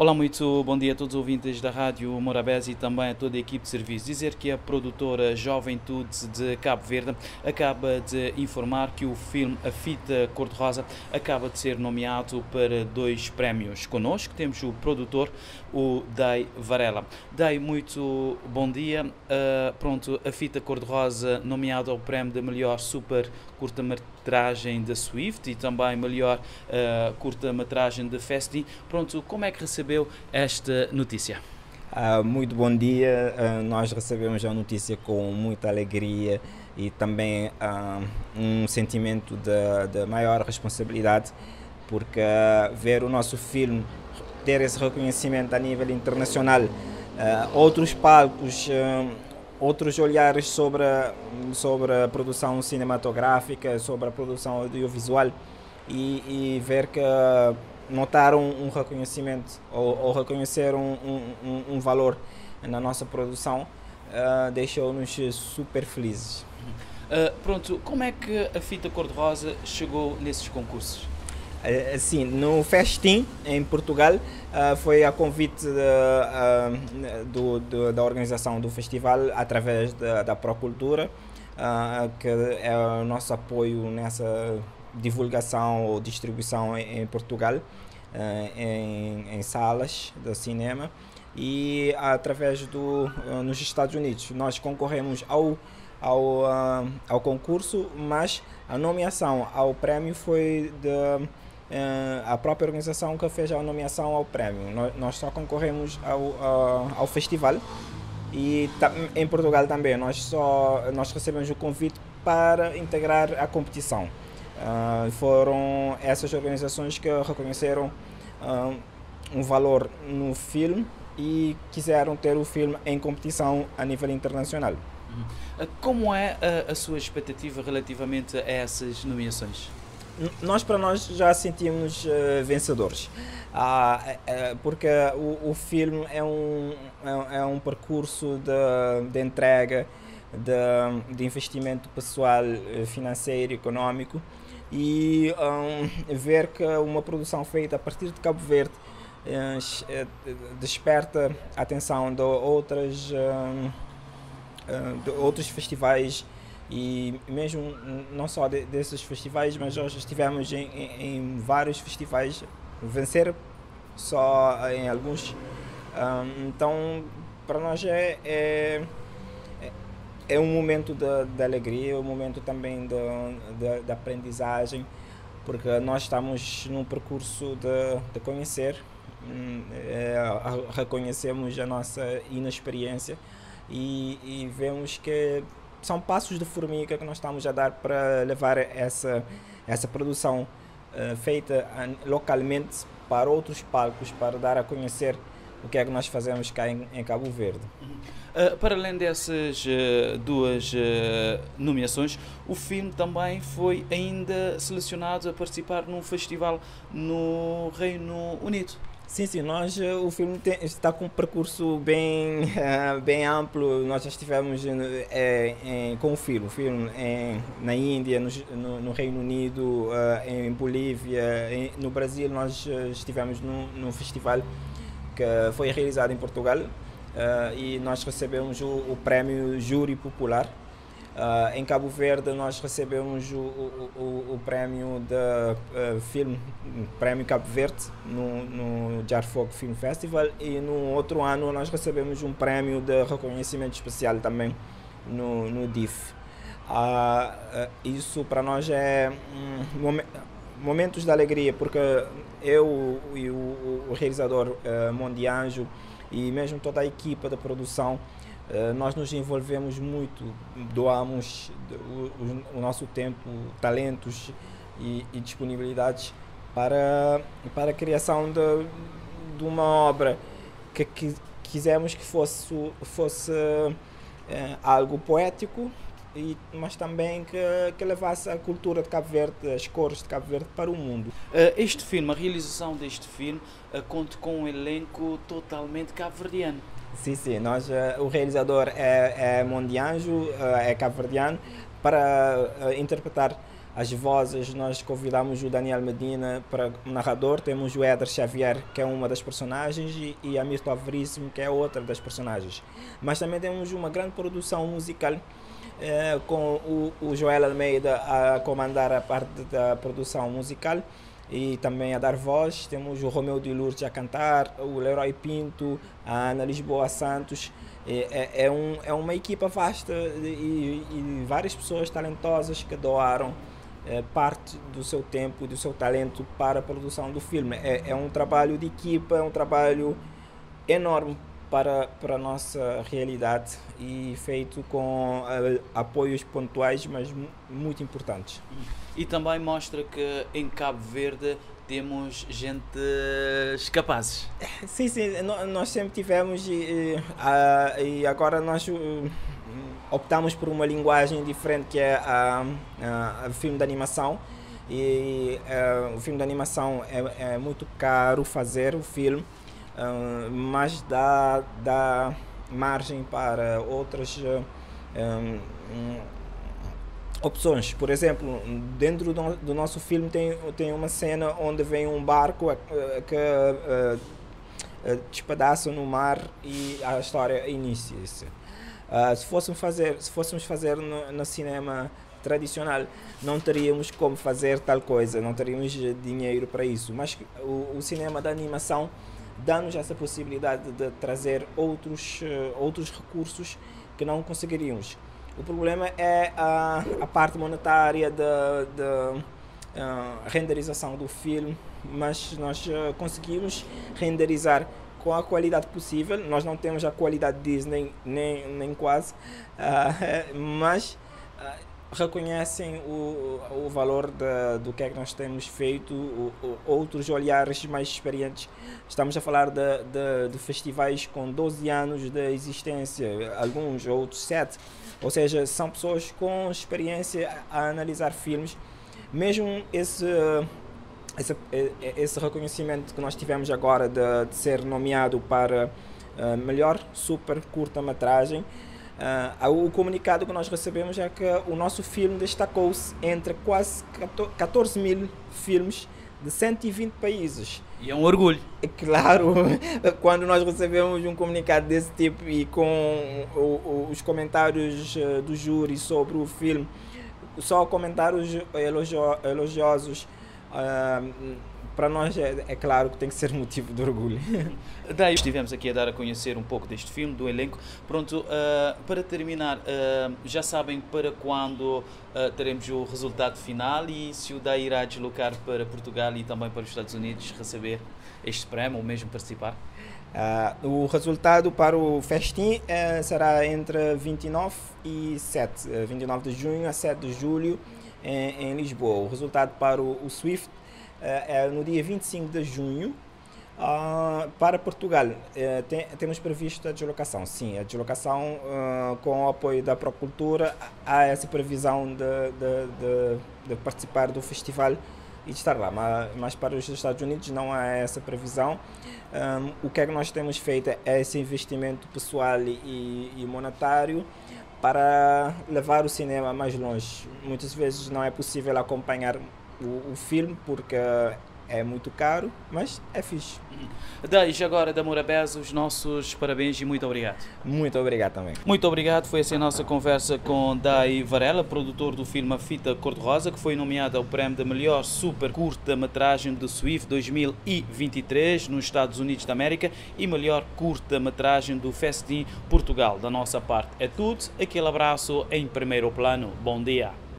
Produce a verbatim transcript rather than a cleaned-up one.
Olá, muito bom dia a todos os ouvintes da Rádio Morabeza e também a toda a equipe de serviço. Dizer que a produtora Joventude de Cabo Verde acaba de informar que o filme A Fita Cor-de-Rosa acaba de ser nomeado para dois prémios. Connosco temos o produtor, o Day Varela. Day, muito bom dia. Uh, pronto, A Fita Cor-de-Rosa nomeado ao prémio de melhor super curta-metragem da Swift e também melhor uh, curta-metragem de Festi. Pronto, como é que recebeu esta notícia? Uh, muito bom dia, uh, nós recebemos a notícia com muita alegria e também uh, um sentimento de, de maior responsabilidade, porque uh, ver o nosso filme ter esse reconhecimento a nível internacional, uh, outros palcos, uh, outros olhares sobre, sobre a produção cinematográfica, sobre a produção audiovisual e, e ver que notaram um reconhecimento ou, ou reconheceram um, um, um valor na nossa produção, uh, deixou-nos super felizes. Uh, pronto, como é que a Fita Cor-de-Rosa chegou nesses concursos? Uh, sim, no Festim, em Portugal, uh, foi a convite de, uh, do, do, da organização do festival através da, da Procultura, uh, que é o nosso apoio nessa divulgação ou distribuição em, em Portugal, uh, em, em salas de cinema, e através do uh, nos Estados Unidos nós concorremos ao ao, uh, ao concurso, mas a nomeação ao prémio foi de uh, a própria organização que fez a nomeação ao prémio. Nós, nós só concorremos ao, uh, ao festival, e em Portugal também nós só nós recebemos o convite para integrar a competição. Uh, foram essas organizações que reconheceram uh, um valor no filme e quiseram ter o filme em competição a nível internacional. Como é a, a sua expectativa relativamente a essas nomeações? Nós, para nós, já sentimos uh, vencedores, uh, uh, porque o, o filme é um, é, é um percurso de, de entrega, de, de investimento pessoal, financeiro, econômico, e um, ver que uma produção feita a partir de Cabo Verde uh, desperta a atenção de outras, uh, uh, de outros festivais, e mesmo não só de, desses festivais, mas nós estivemos em, em, em vários festivais, vencer só em alguns. Um, então, para nós é, é É um momento de, de alegria, um momento também de, de, de aprendizagem, porque nós estamos num percurso de, de conhecer, é, reconhecemos a nossa inexperiência e, e vemos que são passos de formiga que nós estamos a dar para levar essa, essa produção uh, feita localmente para outros palcos, para dar a conhecer o que é que nós fazemos cá em, em Cabo Verde. Uh, para além dessas uh, duas uh, nomeações, o filme também foi ainda selecionado a participar num festival no Reino Unido. Sim, sim, nós, o filme tem, está com um percurso bem, uh, bem amplo. Nós já estivemos é, em, com o filme, o filme em, na Índia, no, no, no Reino Unido, uh, em Bolívia, em, no Brasil. Nós estivemos num, num festival que foi realizado em Portugal, uh, e nós recebemos o, o prémio Júri Popular. Uh, em Cabo Verde nós recebemos o, o, o, o prémio de uh, filme, prémio Cabo Verde, no, no Jarfogo Film Festival, e no outro ano nós recebemos um prémio de reconhecimento especial também no, no D I F. Uh, uh, isso para nós é um momento, momentos de alegria, porque eu e o, o realizador uh, Mondianjo e mesmo toda a equipa da produção, uh, nós nos envolvemos muito, doamos o, o nosso tempo, talentos e, e disponibilidades para, para a criação de, de uma obra que, que quisemos que fosse, fosse uh, algo poético, E, mas também que, que levasse a cultura de Cabo Verde, as cores de Cabo Verde para o mundo. Uh, este filme, a realização deste filme, uh, conta com um elenco totalmente cabo-verdiano. Sim, sim, nós, uh, o realizador é, é Mondianjo, uh, é cabo-verdiano, para uh, interpretar as vozes, nós convidamos o Daniel Medina para narrador, temos o Éder Xavier, que é uma das personagens, e, e a Mirto Veríssimo, que é outra das personagens. Mas também temos uma grande produção musical, eh, com o, o Joel Almeida a comandar a parte da produção musical e também a dar voz. Temos o Romeu de Lourdes a cantar, o Leroy Pinto, a Ana Lisboa Santos. É, é, um, é uma equipa vasta e, e várias pessoas talentosas que doaram é, parte do seu tempo, do seu talento para a produção do filme. É, é um trabalho de equipa, é um trabalho enorme para, para a nossa realidade e feito com uh, apoios pontuais, mas muito importantes. E também mostra que em Cabo Verde temos gente capazes. Sim, sim, nós sempre tivemos e, uh, e agora nós uh, optamos por uma linguagem diferente, que é a, a, a filme de animação. E uh, o filme de animação é, é muito caro fazer o filme, uh, mas dá, dá margem para outras uh, um, um, opções. Por exemplo, dentro do, do nosso filme tem, tem uma cena onde vem um barco uh, que uh, uh, despedaça no mar e a história inicia-se. Uh, se fôssemos fazer, se fôssemos fazer no, no cinema tradicional, não teríamos como fazer tal coisa, não teríamos dinheiro para isso. Mas o, o cinema da animação dá-nos essa possibilidade de trazer outros, uh, outros recursos que não conseguiríamos. O problema é a, a parte monetária da, da uh, renderização do filme, mas nós uh, conseguimos renderizar com a qualidade possível. Nós não temos a qualidade Disney, nem, nem quase, uh, mas uh, reconhecem o, o valor de, do que é que nós temos feito, o, o, outros olhares mais experientes. Estamos a falar de, de, de festivais com doze anos de existência, alguns outros sete. Ou seja, são pessoas com experiência a analisar filmes. Mesmo esse, esse, esse reconhecimento que nós tivemos agora de, de ser nomeado para uh, melhor super curta-metragem, uh, o comunicado que nós recebemos é que o nosso filme destacou-se entre quase catorze mil filmes de cento e vinte países. E é um orgulho. É claro, quando nós recebemos um comunicado desse tipo e com o, o, os comentários uh, do júri sobre o filme, só comentários elogio, elogiosos, uh, para nós é, é claro que tem que ser motivo de orgulho. Daí estivemos aqui a dar a conhecer um pouco deste filme, do elenco. Pronto, uh, para terminar, uh, já sabem para quando uh, teremos o resultado final e se o D A I irá deslocar para Portugal e também para os Estados Unidos receber este prémio ou mesmo participar? Uh, o resultado para o festim uh, será entre vinte e nove e sete, uh, vinte e nove de junho a sete de julho em, em Lisboa. O resultado para o, o Swift uh, é no dia vinte e cinco de junho. Uh, para Portugal, uh, tem, temos previsto a deslocação. Sim, a deslocação uh, com o apoio da Procultura. Há essa previsão de, de, de, de participar do festival e de estar lá, mas, mas para os Estados Unidos não há essa previsão. Um, o que é que nós temos feito é esse investimento pessoal e, e monetário para levar o cinema mais longe. Muitas vezes não é possível acompanhar o, o filme porque é muito caro, mas é fixe. Desde agora da Morabeza, os nossos parabéns e muito obrigado. Muito obrigado também. Muito obrigado. Foi assim a nossa conversa com D A I Varela, produtor do filme A Fita Cor-de-Rosa, que foi nomeado ao prémio de melhor super curta-metragem do Swift dois mil e vinte e três nos Estados Unidos da América e melhor curta-metragem do Festim Portugal. Da nossa parte é tudo. Aquele abraço em primeiro plano. Bom dia.